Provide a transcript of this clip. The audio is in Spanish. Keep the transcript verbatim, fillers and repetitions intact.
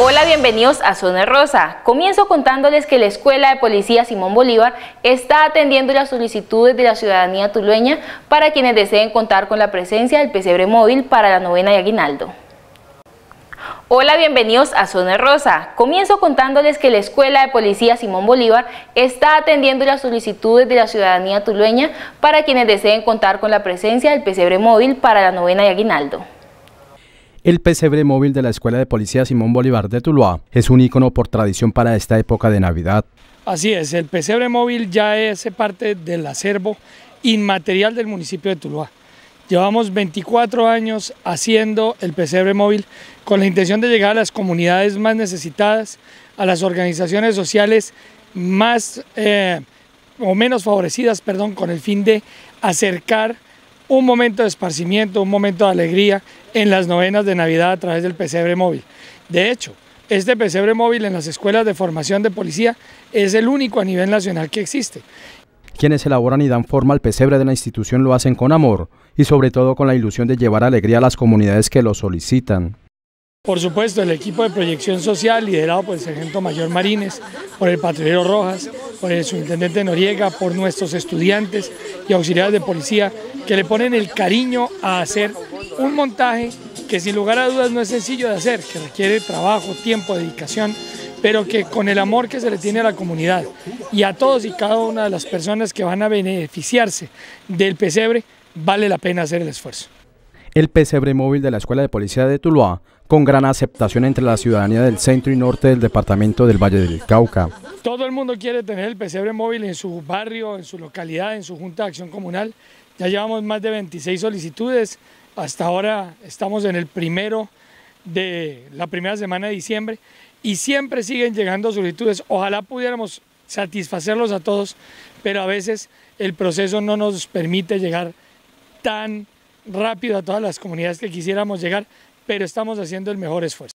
Hola, bienvenidos a Zona Rosa. Comienzo contándoles que la Escuela de Policía Simón Bolívar está atendiendo las solicitudes de la ciudadanía tulueña para quienes deseen contar con la presencia del pesebre móvil para la novena de aguinaldo. Hola, bienvenidos a Zona Rosa. Comienzo contándoles que la Escuela de Policía Simón Bolívar está atendiendo las solicitudes de la ciudadanía tulueña para quienes deseen contar con la presencia del pesebre móvil para la novena de aguinaldo. El pesebre móvil de la Escuela de Policía Simón Bolívar de Tuluá es un ícono por tradición para esta época de Navidad. Así es, el pesebre móvil ya es parte del acervo inmaterial del municipio de Tuluá. Llevamos veinticuatro años haciendo el pesebre móvil con la intención de llegar a las comunidades más necesitadas, a las organizaciones sociales más eh, o menos favorecidas, perdón, con el fin de acercar un momento de esparcimiento, un momento de alegría en las novenas de Navidad a través del pesebre móvil. De hecho, este pesebre móvil en las escuelas de formación de policía es el único a nivel nacional que existe. Quienes elaboran y dan forma al pesebre de la institución lo hacen con amor y sobre todo con la ilusión de llevar alegría a las comunidades que lo solicitan. Por supuesto, el equipo de proyección social liderado por el sargento mayor Marines, por el patrullero Rojas, por el subintendente Noriega, por nuestros estudiantes y auxiliares de policía que le ponen el cariño a hacer un montaje que sin lugar a dudas no es sencillo de hacer, que requiere trabajo, tiempo, dedicación, pero que con el amor que se le tiene a la comunidad y a todos y cada una de las personas que van a beneficiarse del pesebre, vale la pena hacer el esfuerzo. El pesebre móvil de la Escuela de Policía de Tuluá, con gran aceptación entre la ciudadanía del centro y norte del departamento del Valle del Cauca. Todo el mundo quiere tener el pesebre móvil en su barrio, en su localidad, en su junta de acción comunal. Ya llevamos más de veintiséis solicitudes, hasta ahora estamos en el primero de la primera semana de diciembre y siempre siguen llegando solicitudes. Ojalá pudiéramos satisfacerlos a todos, pero a veces el proceso no nos permite llegar tan rápido a todas las comunidades que quisiéramos llegar, pero estamos haciendo el mejor esfuerzo.